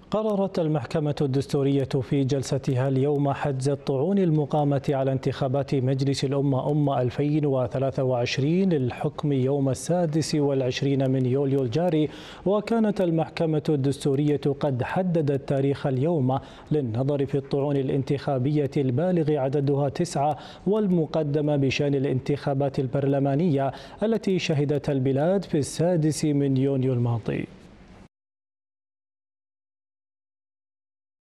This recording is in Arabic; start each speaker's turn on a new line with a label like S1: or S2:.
S1: قررت المحكمة الدستورية في جلستها اليوم حجز الطعون المقامة على انتخابات مجلس الأمة 2023 للحكم يوم 26 من يوليو الجاري. وكانت المحكمة الدستورية قد حددت تاريخ اليوم للنظر في الطعون الانتخابية البالغ عددها 9 والمقدمة بشأن الانتخابات البرلمانية التي شهدت البلاد في 6 من يونيو الماضي.